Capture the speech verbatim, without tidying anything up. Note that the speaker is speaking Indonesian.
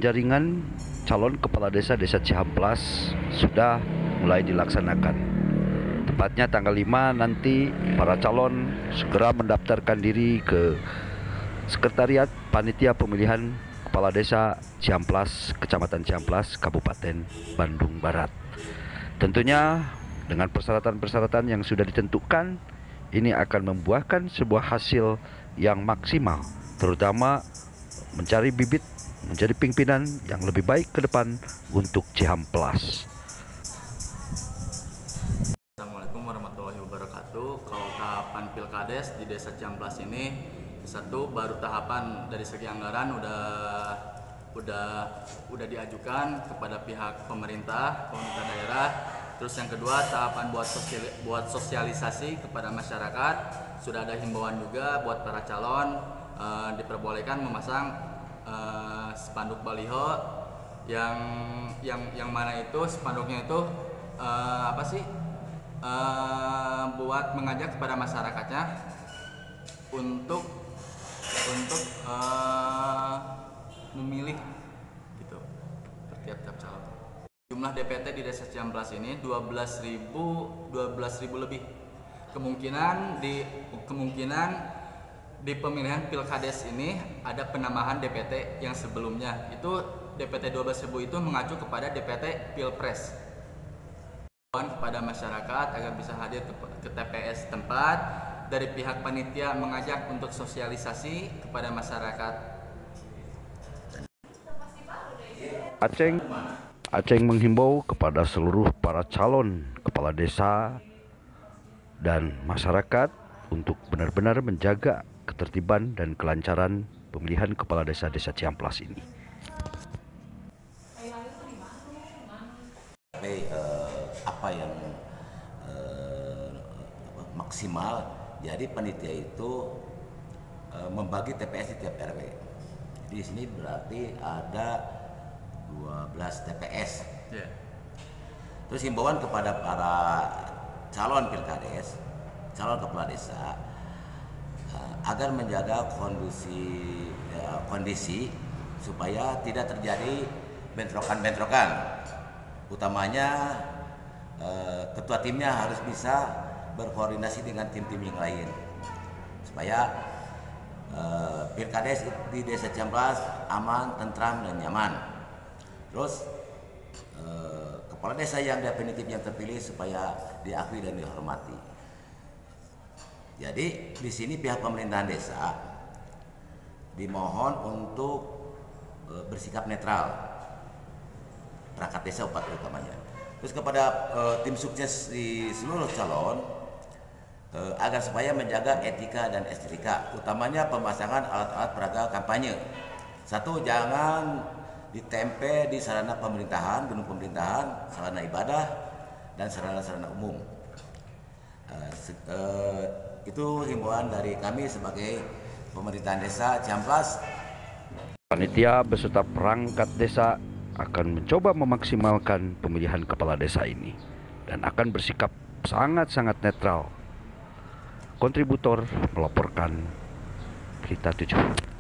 penjaringan calon kepala desa Desa Cihamplas sudah mulai dilaksanakan. Tepatnya tanggal lima nanti para calon segera mendaftarkan diri ke Sekretariat Panitia Pemilihan Kepala Desa Cihamplas, Kecamatan Cihamplas, Kabupaten Bandung Barat. Tentunya dengan persyaratan-persyaratan yang sudah ditentukan, ini akan membuahkan sebuah hasil yang maksimal, terutama mencari bibit, menjadi pimpinan yang lebih baik ke depan untuk Cihamplas. Assalamualaikum warahmatullahi wabarakatuh. Kalau tahapan Pilkades di Desa Cihamplas ini, satu, baru tahapan dari segi anggaran udah udah udah diajukan kepada pihak pemerintah, pemerintah daerah. Terus yang kedua, tahapan buat sosial, buat sosialisasi kepada masyarakat, sudah ada himbauan juga buat para calon uh, diperbolehkan memasang uh, spanduk baliho yang yang yang mana itu spanduknya itu uh, apa sih uh, buat mengajak kepada masyarakatnya untuk untuk uh, memilih gitu per tiap-tiap calon. Jumlah D P T di Desa Cihamplas ini dua belas ribu lebih. Kemungkinan di kemungkinan di pemilihan Pilkades ini ada penambahan D P T yang sebelumnya. Itu D P T dua belas ribu itu mengacu kepada D P T Pilpres. Kepada masyarakat agar bisa hadir ke T P S tempat, dari pihak panitia mengajak untuk sosialisasi kepada masyarakat. Aceng Aceng menghimbau kepada seluruh para calon kepala desa dan masyarakat untuk benar-benar menjaga ketertiban dan kelancaran pemilihan kepala desa Desa Cihamplas ini. Sampai eh, apa yang eh, maksimal, jadi panitia itu eh, membagi T P S di tiap R W. Di sini berarti ada dua belas T P S. Yeah. Terus himbauan kepada para calon Pilkades, calon kepala desa uh, agar menjaga kondisi uh, kondisi supaya tidak terjadi bentrokan-bentrokan. Utamanya uh, ketua timnya harus bisa berkoordinasi dengan tim-tim yang lain supaya uh, Pilkades di Desa Cihamplas aman, tentram, dan nyaman. Terus eh, kepala desa yang definitif yang terpilih supaya diakui dan dihormati. Jadi di sini pihak pemerintahan desa dimohon untuk eh, bersikap netral, perangkat desa utamanya. Terus kepada eh, tim sukses di seluruh calon eh, agar supaya menjaga etika dan estetika, utamanya pemasangan alat-alat peraga kampanye. Satu, jangan ditempe di sarana pemerintahan, gedung pemerintahan, sarana ibadah, dan sarana-sarana umum. Uh, uh, itu himbauan dari kami sebagai pemerintahan desa Cihamplas. Panitia beserta perangkat desa akan mencoba memaksimalkan pemilihan kepala desa ini dan akan bersikap sangat-sangat netral. Kontributor melaporkan Berita tujuh.